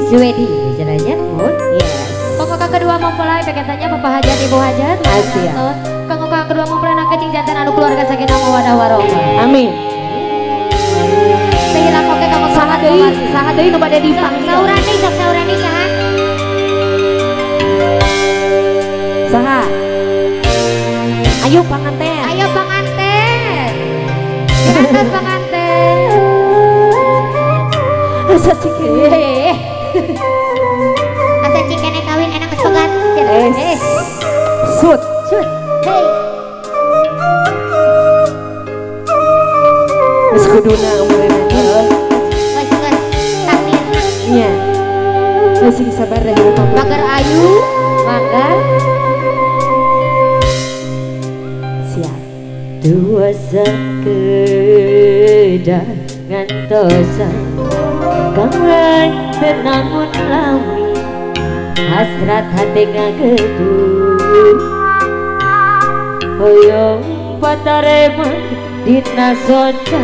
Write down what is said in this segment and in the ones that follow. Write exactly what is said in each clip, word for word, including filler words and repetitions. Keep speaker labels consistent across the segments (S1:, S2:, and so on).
S1: Juwedi jalannya pun yes. Kongko kang kedua mempelai peketannya Bapak Hajat Ibu Hajat Asia. Kongko kang kedua mempelai nak kecing jantan anu keluarga sakinah mawaddah warahmah. Amin. Tehila koke kanggo saha deui saha deui nu bade dipanggil. Sauran deui sok sauran deui saha. Saha. Ayo panganten. Ayo panganten. Atas panganten. Asa ciken. Asa cikennya kawin enak geus pegat. Eh. Sut. Sut. Hei. Geus kuduna umurna. Heeh. Geus geus takdirna. Nya. Geus sabar deh Bapak. Magar ayu, magar. Siap. Dua sekedar ngantosan kangen tenangun lawi hasrat hati ngageduh hoyong patarema dina soca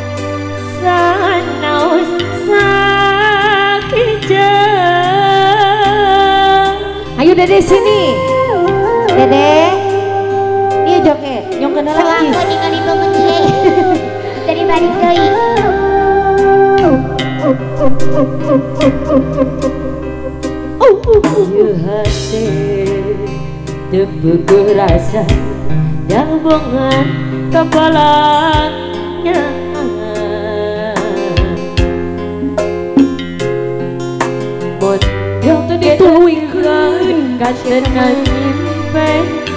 S1: sanaos sakija. Ayo Dede sini Dede iya joget nyong kenal lagi sewaktu ningali banget dari balik deui. Ieu hati teu rasa nyambungan kepalanya mun yang dituwikeun ka cenah nyimpen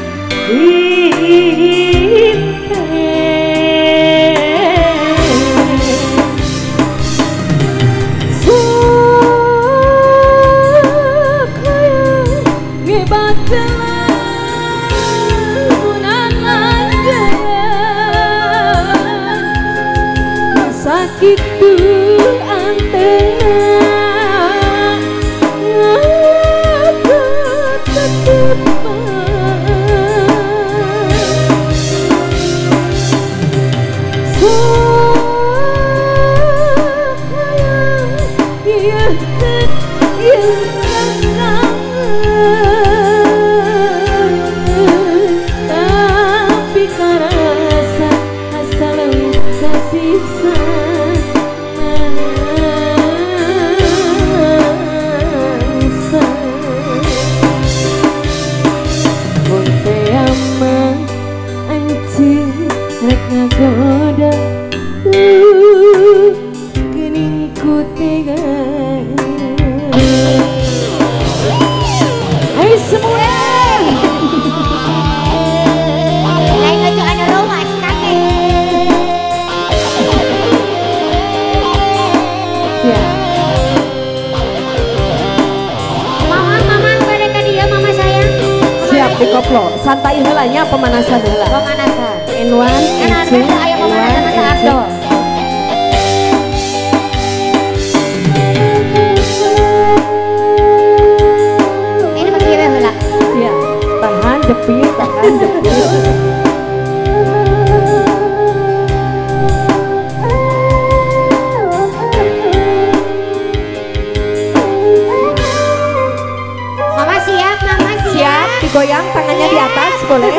S1: itu antena aku tetap tapi karasa asal tersiksa. Goda uh, gening ku tega. Ayo semua lain aja ada romas kakek siap. Mama, mama pada ka dia mama sayang siap di koplo santai heula nya pemanasan heula pemanasan N one, N two, N one, N two. Ini pakai apa lah? Iya, tahan jepit, tahan jepit. Mama siap, mama siap. Siap, digoyang tangannya di atas boleh.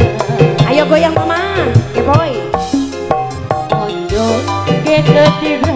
S1: Ayo goyang mama, ke boy. Ojo, kita tiga.